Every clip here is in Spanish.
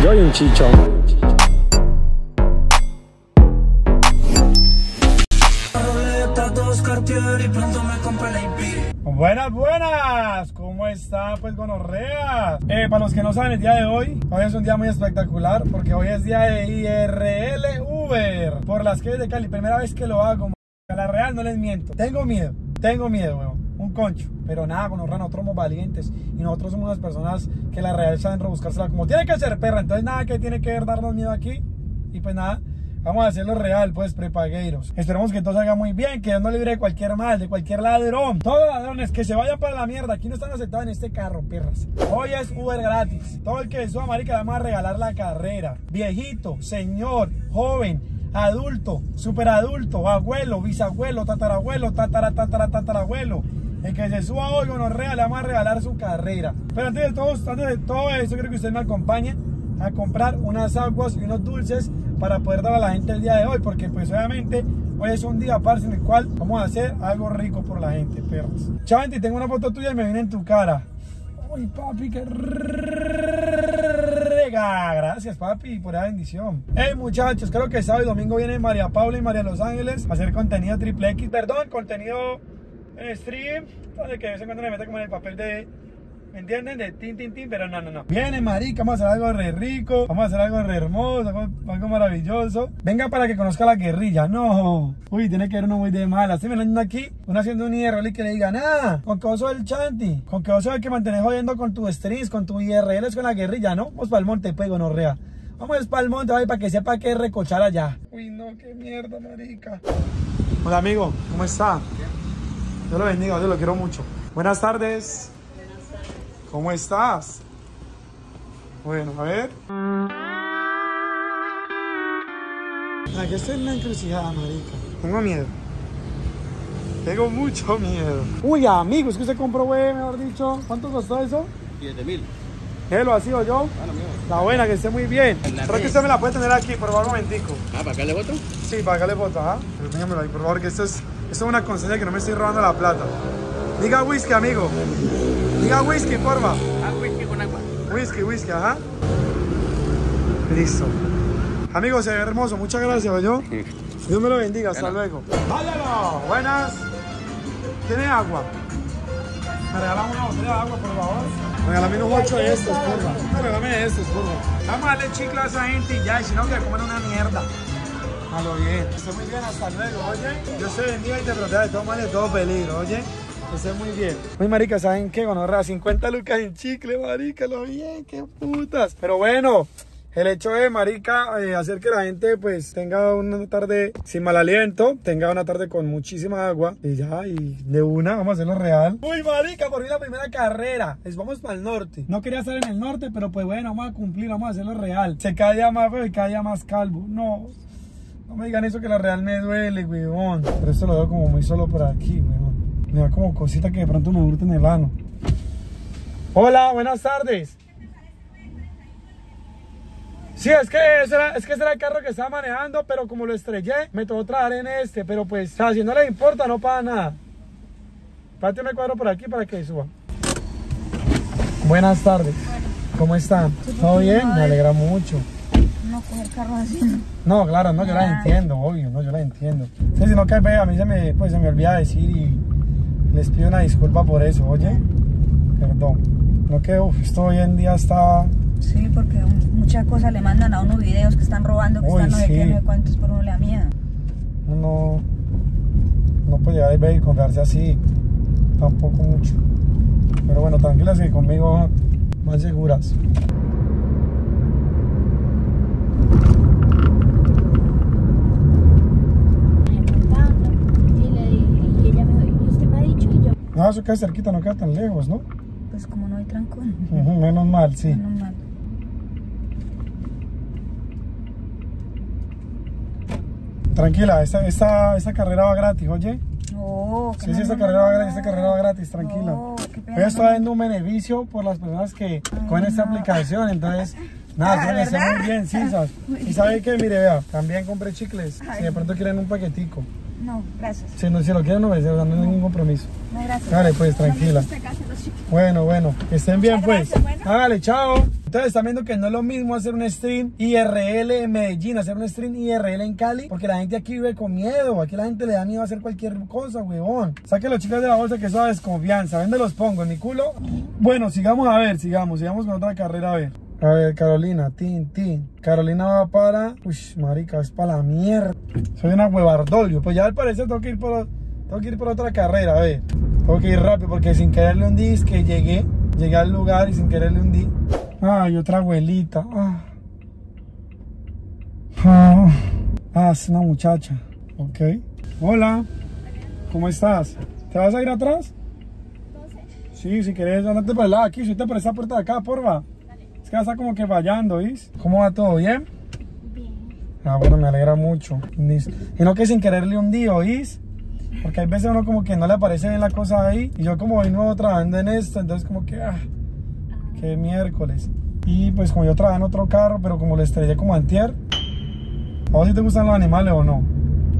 Yo y un chicho. Buenas, buenas, ¿cómo está? Pues gonorrea. Para los que no saben, el día de hoy es un día muy espectacular porque hoy es día de IRL Uber por las calles de Cali. Primera vez que lo hago, a la real no les miento. Tengo miedo, weón. Un concho, pero nada, gonorrea, nosotros somos valientes y nosotros somos unas personas que la real saben rebuscársela como tiene que ser, perra. Entonces nada que tiene que ver darnos miedo aquí y pues nada. Vamos a hacerlo real, pues, prepagueiros. Esperemos que todo salga muy bien, que Dios nos libre de cualquier mal, de cualquier ladrón. Todos los ladrones que se vayan para la mierda. Aquí no están aceptados en este carro, perras. Hoy es Uber gratis. Todo el que suba, marica, le vamos a regalar la carrera. Viejito, señor, joven, adulto, superadulto, abuelo, bisabuelo, tatarabuelo, tatarabuelo. El que se suba hoy, gonorrea, le vamos a regalar su carrera. Pero antes de todo eso, quiero que usted me acompañe a comprar unas aguas y unos dulces para poder dar a la gente el día de hoy, porque pues obviamente hoy es un día aparte en el cual vamos a hacer algo rico por la gente, perros. Chavanti, tengo una foto tuya y me viene en tu cara. Uy, papi, qué rega. Gracias, papi, por esa bendición. Hey, muchachos, creo que sábado y domingo vienen María Paula y María Los Ángeles a hacer contenido triple X, perdón, contenido en stream, donde que de vez en cuando me mete como en el papel de... ¿Me entienden? De tin, pero no. Viene, marica, vamos a hacer algo re rico, vamos a hacer algo re hermoso, algo maravilloso. Venga para que conozca la guerrilla, no. Uy, tiene que ver uno muy de mala. Estoy mirando aquí, uno haciendo un IRL y que le diga, nada, con que vos sos el chanti, con que vos sos el que mantenés jodiendo con tu streams, con tu IRLs con la guerrilla, ¿no? Vamos para el monte, pues, gonorrea. Vamos para el monte, para que sepa que es recochar allá. Uy, no, qué mierda, marica. Hola, amigo, ¿cómo está? Dios lo bendiga, yo lo quiero mucho. Buenas tardes. ¿Cómo estás? Bueno, a ver. Aquí estoy en una encrucijada, marica. Tengo miedo. Tengo mucho miedo. Uy, amigos, que usted compró, güey, mejor dicho. ¿Cuánto costó eso? 7.000. ¿Qué lo ha sido yo? La buena, que esté muy bien. Creo que usted me la puede tener aquí, por favor, un momentico. ¿Para acá le voto? Sí, para acá le voto, ajá. Pero téngamelo ahí, por favor, que esto es una constancia que no me estoy robando la plata. Diga whisky, amigo. Diga whisky, porfa. Ah, whisky con agua. Whisky, ajá. Listo. Amigos, se ve hermoso. Muchas gracias, yo. Dios me lo bendiga. Hasta luego. ¡Váyalo! Buenas. ¿Tiene agua? ¿Me regalamos una botella de agua, por favor? Regálame unos 8 de estos, porfa. Regálame estos, porfa. Vamos a darle chicle a esa gente y ya. Y si no, que comen una mierda. A lo bien. Esté muy bien. Hasta luego, oye. Dios te bendiga y te proteja de todo mal y de todo peligro, oye. Esté muy bien. Muy marica, ¿saben qué? Gonorrea, 50 lucas en chicle, marica, lo bien, qué putas. Pero bueno, el hecho de, marica, hacer que la gente pues tenga una tarde sin mal aliento, tenga una tarde con muchísima agua y ya, y de una, vamos a hacerlo real. Uy, marica, por fin la primera carrera. Vamos para el norte. No quería estar en el norte, pero pues bueno, vamos a cumplir, vamos a hacerlo real. Se cada día más feo y cada día más calvo. No me digan eso que la real me duele, weón. Pero esto lo veo como muy solo por aquí, weón. Me da como cosita que de pronto me hurte en el ano. Hola, buenas tardes. Sí, es que ese era el carro que estaba manejando, pero como lo estrellé, me tocó trabajar en este. Pero pues, o sea, si no le importa, no pasa nada. Párate me cuadro por aquí para que suba. Buenas tardes. ¿Cómo están? ¿Todo bien? Me alegra mucho. No coger carro así. No, claro, no, yo la entiendo, obvio, no, yo la entiendo. Sí, si no que a mí se me olvida decir y les pido una disculpa por eso, oye. Perdón. No que esto hoy en día está... Sí, porque muchas cosas le mandan a uno videos que están robando, que están no sé qué, no sé cuántos, por uno le da miedo. No puede llegar y ver y confiarse así. Tampoco mucho. Pero bueno, tranquilas que conmigo más seguras. No, eso queda cerquita, no queda tan lejos, ¿no? Pues como no hay trancón. Menos mal, sí. Menos mal. Tranquila, esta carrera va gratis, oye. No, sí, esta carrera va gratis, tranquila. No, hoy estoy dando un beneficio por las personas que cogen esta aplicación, entonces... Nada, yo sé muy bien, sí, ¿sabes? Y sabe que, mire, vea, también compré chicles. Si de pronto quieren un paquetico. No, gracias. Si lo quieren, no hay ningún compromiso. No, gracias. Dale, pues, tranquila. Bueno, que estén bien, pues. Dale, chao. Entonces están viendo que no es lo mismo hacer un stream IRL en Medellín, hacer un stream IRL en Cali, porque la gente aquí vive con miedo, aquí la gente le da miedo a hacer cualquier cosa, huevón. Saquen los chicos de la bolsa, que eso da desconfianza. ¿Dónde los pongo? ¿En mi culo? Bueno, sigamos a ver, sigamos con otra carrera a ver. A ver, Carolina, tin. Carolina va para... Uy, marica, es para la mierda. Soy una huevardolio. Pues ya al parecer tengo que ir por otra carrera, a ver. Tengo que ir rápido porque sin quererle hundí, es que llegué al lugar y sin quererle hundí. Ay, otra abuelita. Es una muchacha. Ok. Hola. ¿Cómo estás? ¿Te vas a ir atrás? No sé. Sí, si querés, andate por el lado aquí. Subite por esa puerta de acá, porfa. Es que está como que fallando, ¿viste? ¿Cómo va todo? ¿Bien? Bien. Bueno, me alegra mucho. Y no que sin quererle hundí, ¿oís? Porque hay veces uno como que no le aparece bien la cosa ahí. Y yo como voy nuevo trabajando en esto, entonces como que... qué miércoles. Y pues como yo trabajo en otro carro, pero como lo estrellé como antier. ¿A vos si te gustan los animales o no?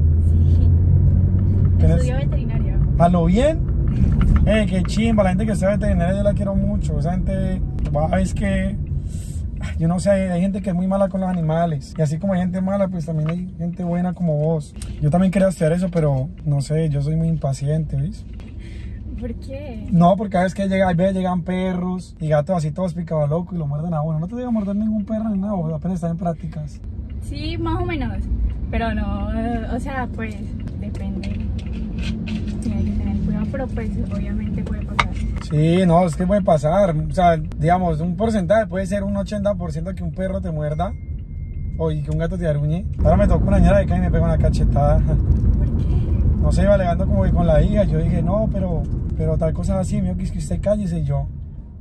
Sí. Estudio veterinario. ¿A lo bien? Qué chimba, la gente que sea veterinaria yo la quiero mucho. Esa gente, es que... Yo no sé, hay gente que es muy mala con los animales. Y así como hay gente mala, pues también hay gente buena como vos. Yo también quería hacer eso, pero no sé, yo soy muy impaciente, ¿ves? ¿Por qué? No, porque a veces que a veces llegan perros y gatos así todos picados locos y lo muerden a uno. No te digo morder ningún perro ni nada, apenas están en prácticas. Sí, más o menos. Pero no, o sea, pues depende. Tiene que tener cuidado, pero pues obviamente puede pasar. Sí, no, es que puede pasar. O sea, digamos, un porcentaje puede ser un 80% que un perro te muerda o y que un gato te aruñe. Ahora me tocó una ñera de acá y me pegó una cachetada. ¿Por qué? No sé, iba alegando como que con la hija. Yo dije, no, pero tal cosa así, mío, que es que usted cállese y yo.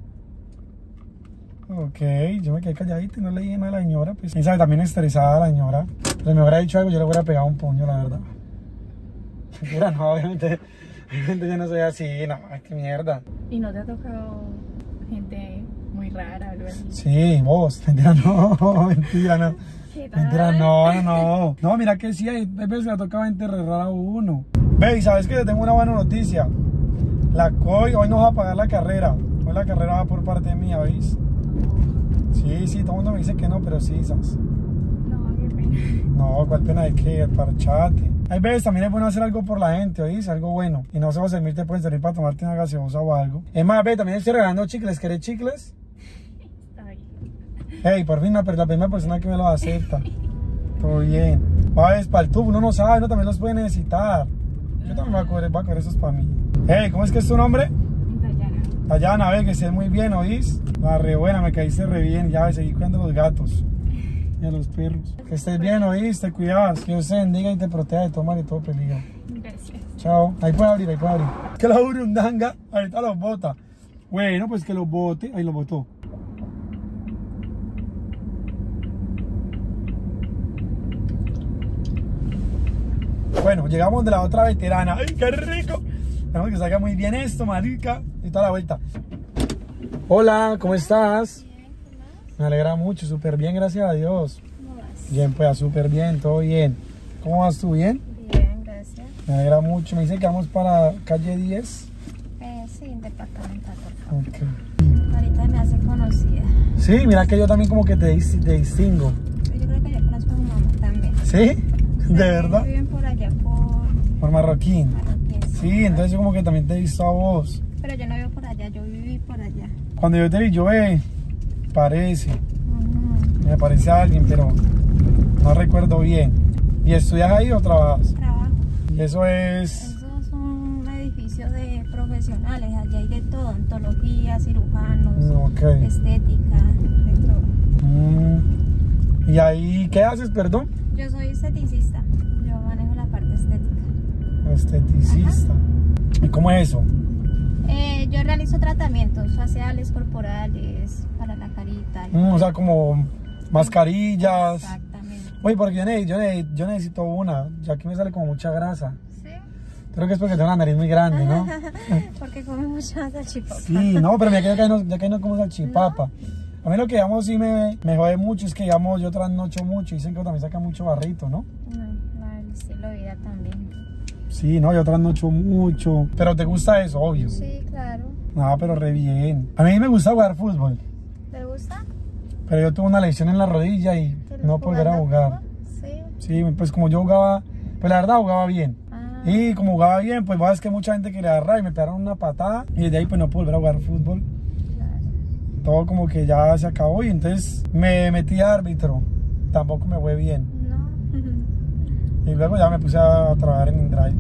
Ok, yo me quedé calladito y no le dije nada a la señora. Pues, ella también estresada la señora. Pero me hubiera dicho algo, yo le hubiera pegado un puño, la verdad. Mira, no, obviamente yo no soy así, no, qué mierda. ¿Y no te ha tocado gente muy rara o algo así? Sí, vos, mentira no, mentira no. ¿Qué tal? Mentira, no. No, mira que sí, hay veces que le toca gente re rara a uno. Ve, y sabes que te tengo una buena noticia. La COI hoy nos va a pagar la carrera. Hoy la carrera va por parte mía, ¿veis? Sí, todo el mundo me dice que no, pero sí, ¿sabes? No, qué pena. No, cuál pena de qué, parchate. Hay veces también es bueno hacer algo por la gente, ¿oís? Algo bueno. Y no se va a servir, te pueden servir para tomarte una gaseosa o algo. Es más, ve, también estoy regalando chicles. ¿Querés chicles? Está bien. Hey, por fin la primera persona que me los acepta. Todo bien. Va, es para el tubo, uno no sabe, uno también los puede necesitar. Yo también voy a coger esos para mí. Hey, ¿cómo es que es tu nombre? Dayana. Dayana, ve, que estés muy bien, ¿oís? La re buena, me caíste re bien. Ya, seguí cuidando a los gatos y a los perros. Que estés bien, ¿oís? Te cuidas. Que Dios te bendiga y te proteja de todo mal y todo peligro. Gracias. Chao. Ahí puede abrir. Que la burundanga ahorita los bota. Bueno, pues que los bote. Ahí los botó. Bueno, llegamos de la otra veterana. ¡Ay, qué rico! Esperamos que salga muy bien esto, marica. Y toda la vuelta. Hola, ¿cómo estás? Bien, ¿qué más? Me alegra mucho, súper bien, gracias a Dios. ¿Cómo vas? Bien, pues, súper bien, todo bien. ¿Cómo vas tú? ¿Bien? Bien, gracias. Me alegra mucho. Me dice que vamos para calle 10. Sí, departamental, por favor. Ok. Ahorita me hace conocida. Sí, mira que yo también como que te distingo. Yo creo que yo conozco a mi mamá también. ¿Sí? ¿De verdad? Viven por allá Por Marroquín. Marroquín. Sí, entonces yo como que también te he visto a vos. Pero yo no vivo por allá, yo viví por allá. Cuando yo te vi, parece. Ujú. Me parece a alguien, pero no recuerdo bien. ¿Y estudias ahí o trabajas? Trabajo. Y eso es... Eso es un edificio de profesionales, allá hay de todo, odontología, cirujanos, Ok. estética, de todo. ¿Y ahí qué haces, perdón? Yo soy esteticista, yo manejo la parte estética. Esteticista. ¿Y cómo es eso? Yo realizo tratamientos faciales, corporales, para la carita. O sea, como mascarillas. Exactamente. Oye, porque yo necesito una, ya que me sale como mucha grasa. ¿Sí? Creo que es porque tengo la nariz muy grande, ¿no? Porque come mucha salchipapa. Sí, no, pero mira que ya que no como salchipapa. A mí lo que digamos sí me jode mucho es que digamos yo trasnocho mucho, dicen que también saca mucho barrito, ¿no? El estilo de vida también. Sí, no, yo trasnocho mucho. Pero te gusta eso, obvio. Sí, claro. No, pero re bien. A mí me gusta jugar fútbol. ¿Te gusta? Pero yo tuve una lesión en la rodilla y no volver a jugar. Sí. Sí, pues como yo jugaba, pues la verdad jugaba bien. Y como jugaba bien, pues es que mucha gente quería agarrar y me pegaron una patada. Y desde ahí pues no pude volver a jugar fútbol. Todo como que ya se acabó y entonces me metí a árbitro. Tampoco me fue bien. No. Y luego ya me puse a trabajar en InDrive.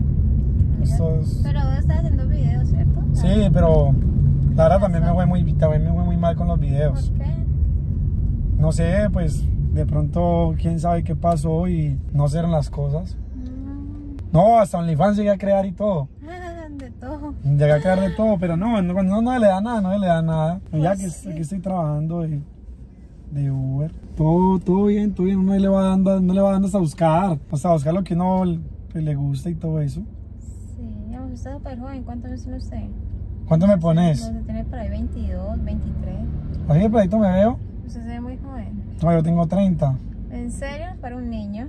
Pero vos estás haciendo videos, ¿cierto? Sí, pero la verdad también me fue muy mal con los videos. ¿Por qué? No sé, pues de pronto quién sabe qué pasó y no se eran las cosas. No, hasta OnlyFans llegué a crear y todo. De todo. Llegué a crear de todo, pero no le da nada, no le da nada. Pues ya que sí. aquí estoy trabajando de Uber. Todo bien, uno le va dando hasta buscar lo que uno pues, le gusta y todo eso. Sí, usted es súper joven, ¿cuántos años tiene usted? ¿Cuánto me pones? Usted tiene por ahí 22, 23. Así de pedito me veo. Usted se ve muy joven. No, yo tengo 30. ¿En serio? Para un niño.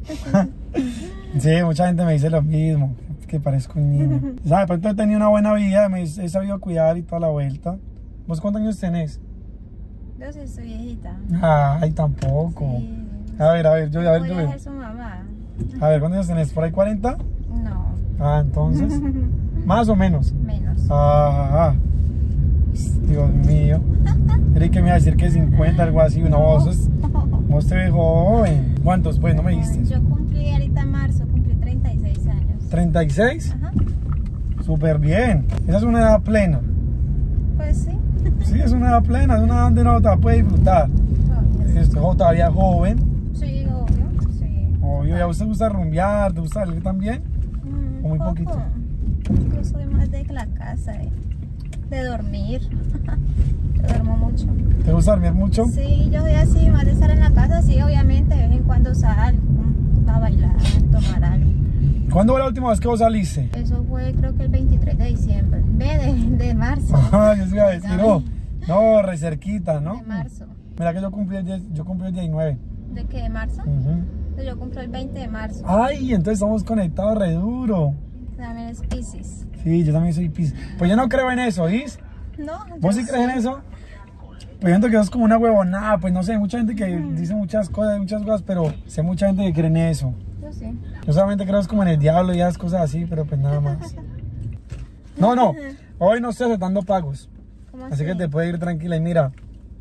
Sí, mucha gente me dice lo mismo, que parezco un niño. ¿Sabes? De pronto he tenido una buena vida, me he sabido cuidar y toda la vuelta. ¿Vos cuántos años tenés? Yo sí soy viejita. Ay, tampoco. Sí. A ver, yo. Voy a ser su mamá. A ver, ¿cuántos años tenés? ¿Por ahí 40? No, Ah, entonces, más o menos. menos. Ah, Dios mío. Creí que me iba a decir que 50, algo así. No, vos te ves joven. ¿Cuántos? Pues no me diste. Yo cumplí ahorita en marzo, cumplí 36 años. ¿36? Ajá. Súper bien. Esa es una edad plena. Pues sí. Sí, es una edad plena, es una edad donde no te puede disfrutar. Estoy todavía joven. Sí, obvio. Sí. Obvio, ¿y a usted gusta rumbear? ¿Te gusta salir también? ¿O muy Poco. poquito? Yo soy más de la casa, de dormir. Yo duermo mucho. ¿Te gusta dormir mucho? Sí, yo soy así, más de estar en la casa, sí, obviamente, de vez en cuando salgo a bailar, a tomar algo. ¿Cuándo fue la última vez que vos saliste? Eso fue creo que el 23 de diciembre, de marzo. Ajá, yo se iba a decir, no, re cerquita, ¿no? De marzo. Mira que yo cumplí el 19. ¿De qué? ¿De marzo? Ujú. Yo cumplo el 20 de marzo. Ay, entonces estamos conectados re duro. También es Piscis. Sí, yo también soy Piscis. Pues yo no creo en eso, ¿vís? No, ¿Vos yo sí crees en eso? Pues yo siento que eso es como una huevonada, pues no sé, mucha gente que dice muchas cosas, pero sé mucha gente que cree en eso. Yo sí. Yo solamente creo es como en el diablo y esas cosas así, pero pues nada más. No, hoy no estoy aceptando pagos, ¿Cómo así que te puedes ir tranquila y mira,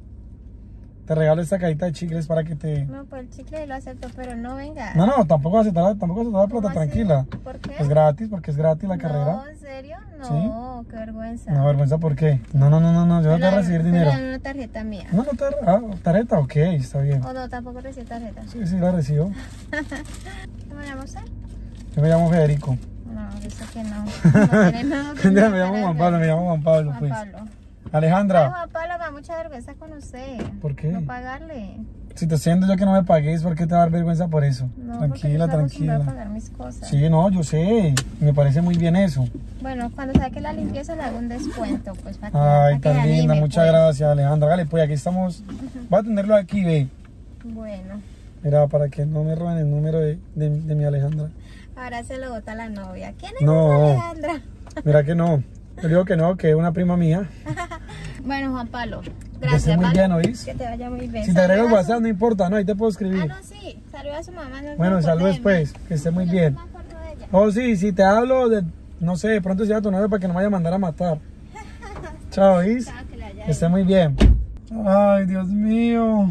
te regalo esta cajita de chicles para que te... No, pues el chicle lo acepto, pero no venga. No, tampoco vas a aceptar plata, ¿Cómo así? tranquila. ¿Por qué? Es gratis, porque es gratis la carrera. No, ¿en serio? No, ¿Sí? qué vergüenza. No, vergüenza, ¿por qué? No, yo no te voy a recibir dinero. Me dan una tarjeta mía. No, tarjeta, ok, está bien. O no, tampoco recibo tarjeta. Sí, la recibo. ¿Cómo me llamo usted? Yo me llamo Federico. No, dice que no. No tiene nada que Me ver. llamo Juan Pablo, Juan pues. Pablo. Ay, Alejandra, Juan Pablo, me da mucha vergüenza con usted. ¿por qué? No pagarle. Si te estoy diciendo yo que no me pagues, ¿por qué te va a dar vergüenza por eso? No, Tranquila, porque yo estoy acostumbrada a tranquila. pagar mis cosas. Sí, no, yo sé. Me parece muy bien eso. Bueno, cuando saque la limpieza le hago un descuento, pues para que, Ay, para que tan linda, anime, muchas pues. gracias, Alejandra. Dale, pues aquí estamos. Voy a tenerlo aquí, ve. Bueno, Mira, para que no me roben el número de mi Alejandra. ahora se lo bota la novia. ¿Quién es No. esa Alejandra? Mira que no. Yo digo que no, que es una prima mía. Bueno, Juan Pablo, Que gracias. esté muy ¿vale? bien, ¿oís? Que te vaya muy bien. Si te agrego el Saluda a su- WhatsApp, no importa, no, ahí te puedo escribir. Ah, no, sí. Saluda a su mamá. No se Bueno, acuerde saludos de pues, mí. que esté muy Yo bien. no me acuerdo de ella. Oh, sí, si te hablo de, no sé, de pronto sea tu novio para que no me vaya a mandar a matar. Chao, ¿oís? Chao, que la haya Que esté muy bien. Ay, Dios mío.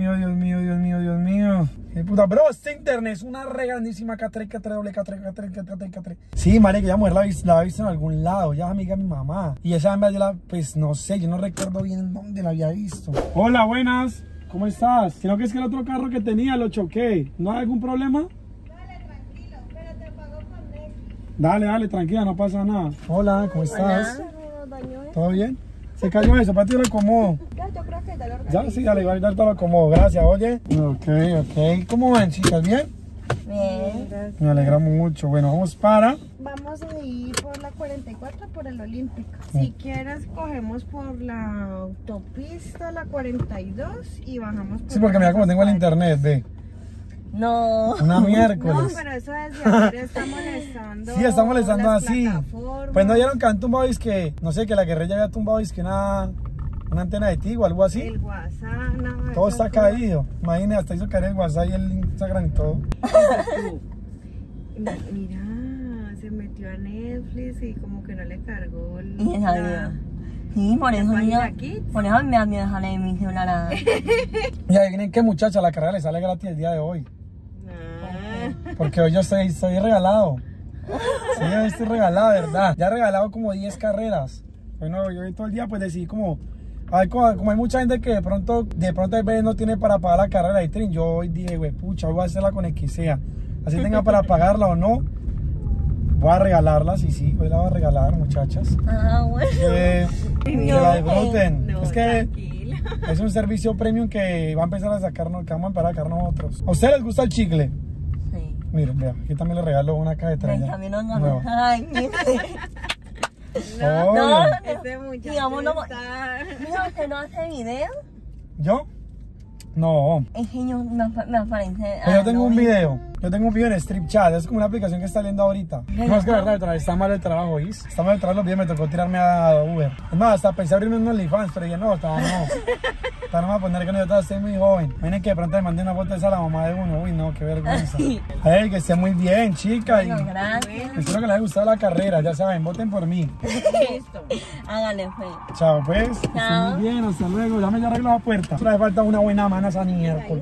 Qué puta, bro, este internet es una re grandísima K3. Sí, marica, ya mujer la ha visto en algún lado, ya es amiga de mi mamá. Y esa hembra yo pues no sé, yo no recuerdo bien en dónde la había visto. Hola, buenas, ¿cómo estás? Creo que es que el otro carro que tenía lo choqué. ¿No hay algún problema? Dale, tranquilo, pero te pago con él. Dale, tranquila, no pasa nada. Hola, ¿cómo estás? Bañó, ¿Todo bien? Se cayó eso, para ti lo acomodo. Ya, yo creo que ya lo Ya, sí, dale, igual te lo acomodo, gracias, oye. Ok. ¿Cómo van, chicas? ¿Bien? Bien. Me alegra mucho. Bueno, vamos para... Vamos a ir por la 44 por el Olímpico. Si quieres, cogemos por la autopista, la 42 y bajamos por Sí, porque mira cómo tengo el internet, ve. No. Una No, miércoles. pero eso desde ahora está molestando. Sí, está molestando las así. plataformas. Pues no dieron que han tumbado, es que, no sé, que la guerrilla había tumbado, es que una antena de Tigo, algo así. El WhatsApp, nada. Todo está caído. Imagínate, hasta hizo caer el WhatsApp y el Instagram y todo. Mira, se metió a Netflix y como que no le cargó Y esa vida. Sí, por eso me da miedo dejarle mi celular. Y adivinen qué, muchacha, la carrera le sale gratis el día de hoy. Porque hoy yo estoy regalado. Sí, yo estoy regalado, ¿verdad? Ya he regalado como 10 carreras. Bueno, yo hoy todo el día pues decidí como hay mucha gente que de pronto hay veces no tiene para pagar la carrera de Trin. Yo hoy dije, güey, pucha, hoy voy a hacerla con el que sea. Así tenga para pagarla o no, voy a regalarla, sí, hoy la voy a regalar, muchachas. Ah, bueno. Que la disfruten. No, es que tranquila. es un servicio premium que va a empezar a sacarnos, que vamos a empezar a sacar nosotros. ¿A ustedes les gusta el chicle? Sí. Miren, vea, aquí también les regalo una caja de Ven, 3. también no. Ay, No, Obvio. ese muchacho digamos, no. está... Mira, ¿usted no hace video? ¿Yo? No. Es que me aparece. Yo tengo un video. Yo tengo un video en Strip Chat. Es como una aplicación que está saliendo ahorita. No, es que la verdad, está mal el trabajo, ¿viste? Está mal el trabajo, los días me tocó tirarme a Uber. Es más, hasta pensé abrirme un OnlyFans, pero dije, no, no me voy a poner que no, yo estoy muy joven. Miren que de pronto me mandé una foto de esa a la mamá de uno. Uy, no, qué vergüenza. Ay, que esté muy bien, chica. Y Gracias. espero que les haya gustado la carrera. Ya saben, voten por mí. Listo. Hágale, fe. Chao, pues. Estén Chao. muy bien, hasta luego. Ya me arreglo la puerta. Solo hace falta una buena mano a esa miércoles.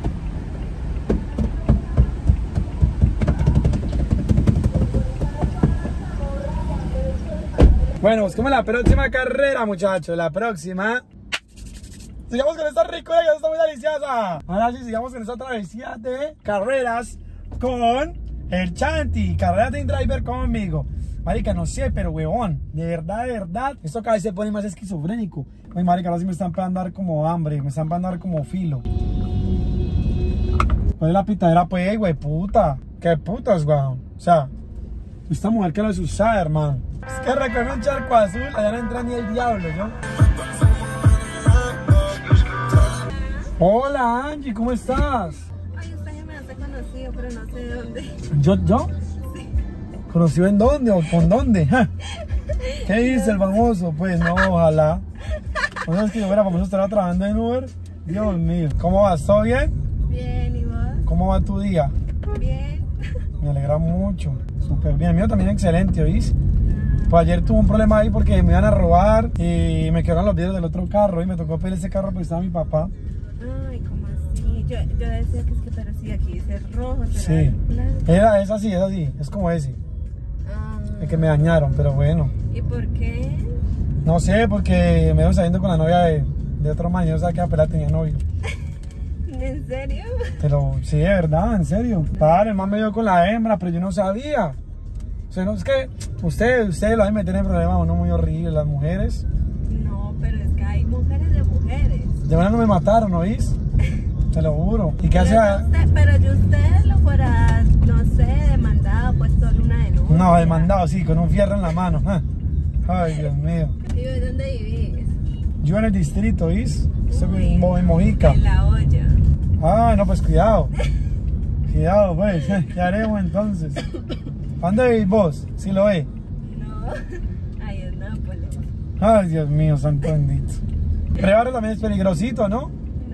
Bueno, busquemos la próxima carrera, muchachos. La próxima. Sigamos con esta rica, que está muy deliciosa. Ahora sí, sigamos con esta travesía de carreras con el Chanti. Carreras de driver conmigo. Marica, no sé, pero huevón, de verdad, esto cada vez se pone más esquizofrénico. Ay, marica, ahora sí me están empezando a dar como hambre, me están empezando a dar como filo. ¿Cuál es la pitadera, pues, güey, puta? ¿Qué putas, weón? O sea, esta mujer que lo es usada, hermano. Es que recorre un charco azul, allá no entra ni el diablo, ¿yo? Hola, Angie, ¿cómo estás? Ay, usted ya me hace conocido, pero no sé de dónde. ¿Yo? Sí. ¿Conocido en dónde o con dónde? Ja. ¿Qué dice el famoso? Pues no, ojalá. ¿No sabes que yo fuera famoso estará trabajando en Uber? Dios mío. ¿Cómo vas? ¿Todo bien? Bien, ¿y vos? ¿Cómo va tu día? Bien. Me alegra mucho. Súper bien. El mío también excelente, ¿oís? Pues ayer tuve un problema ahí porque me iban a robar y me quedaron los vidrios del otro carro y me tocó pedir ese carro porque estaba mi papá. Ay, ¿cómo así? Yo decía que es que, pero sí, aquí dice rojo, ¿será Sí. blanco? Es así, es como ese. Ah, El que me dañaron, pero bueno. ¿y por qué? No sé, porque me iba saliendo con la novia de otro man. Yo no sabía que la pelada tenía novio. ¿En serio? Pero sí, de verdad, en serio. Padre, el man me dio con la hembra, pero yo no sabía. O sea, no es que ustedes lo van a meter en problemas, uno muy horrible, las mujeres. No, pero es que hay mujeres de mujeres. De verdad no me mataron, ¿oís? Te lo juro. ¿Y qué hace? Pero yo usted lo fuera, no sé, demandado, puesto en una denuncia. No, demandado, sí, con un fierro en la mano. Ay, Dios mío. ¿Y de dónde vivís? Yo en el distrito, ¿oís? Estoy en Mojica. En la olla. Ah, no, pues cuidado. Cuidado, pues. ¿Qué haremos entonces? ¿A dónde vivís vos? ¿Sí lo ve? No, ahí es Nápoles. Ay, Dios mío, santo bendito. Prevaro también es peligrosito, ¿no?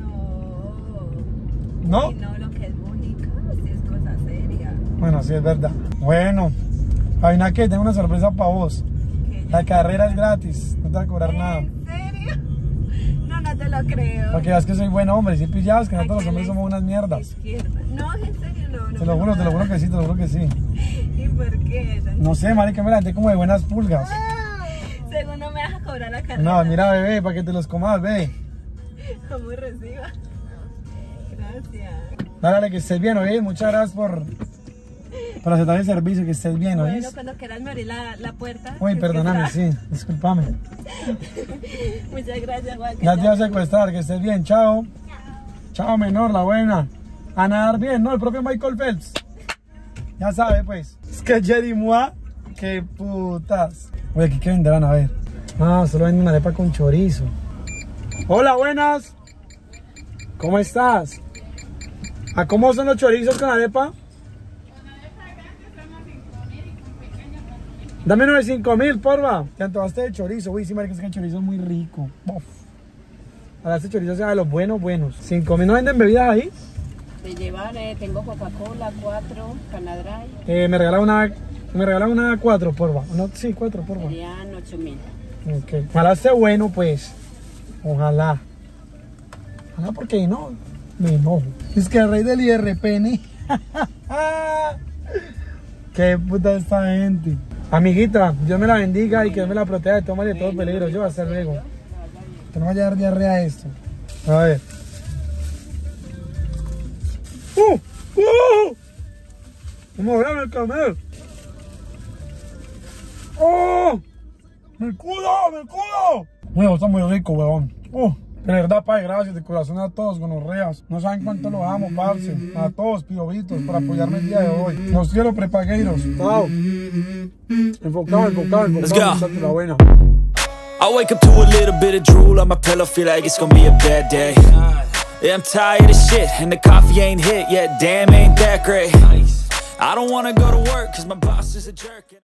No. ¿No? Y no, lo que es Mojica, sí es cosa seria. Bueno, sí, es verdad. Bueno, Jaina, que tengo una sorpresa para vos. Que La carrera es gratis, no te va a cobrar nada. ¿En serio? No, no te lo creo. Porque veas que soy buen hombre, si pillados que nosotros los Acá hombres la somos unas mierdas. izquierda. No, en serio, no. Te lo juro que sí, te lo juro que sí. ¿Y por qué? No sé, marica, me la gente como de buenas pulgas. Según no me vas a cobrar la carrera. No, mira, bebé, para que te los comas, bebé. ¿Cómo reciba? Gracias. Dale, que estés bien, oye. Muchas gracias por aceptar el servicio, que estés bien, Bueno, oye. cuando quieras me abrí la puerta. Uy, Es que perdóname, está- sí, discúlpame. Muchas gracias, Juan. Ya te voy a secuestrar, que estés bien, chao. Chao, menor, la buena. A nadar bien, ¿no? El propio Michael Phelps. Ya sabe, pues. Es que Jerry Moa, qué putas. Oye, aquí qué venderán, a ver. Ah, solo venden una arepa con chorizo. Hola, buenas. ¿Cómo estás? ¿A cómo son los chorizos con arepa? Dame uno de 5.000, porfa. Te antojaste de chorizo. Uy, sí, marica, es que el chorizo es muy rico. Uf. Ojalá este chorizo sea de los buenos. 5.000. ¿No venden bebidas ahí? De llevar, tengo Coca-Cola, 4, Canadray. Me regala una 4, porfa. No, sí, 4, porfa. Serían 8.000. Ok. Ojalá esté bueno, pues. Ojalá. Ojalá, porque no me enojo. Es que el rey del IRPN. Qué puta esta gente. Amiguita, Dios me la bendiga y que Dios me la proteja de todo peligro. Yo hasta luego. Que no vaya a dar diarrea esto. A ver. ¿Cómo ven el camel? ¡Oh! ¡Me cudo! Bueno, está muy rico, weón. De verdad, padre, gracias de corazón a todos, gonorreas. No saben cuánto los amo, parce. A todos, pirobitos, por apoyarme el día de hoy. Los quiero, prepagueiros. Chao. Enfocado. La buena. I wake up to a little bit of drool on my pillow, feel like it's gonna be a bad day. Yeah, I'm tired of shit, and the coffee ain't hit yet, damn, ain't that great. I don't wanna go to work, cause my boss is a jerk.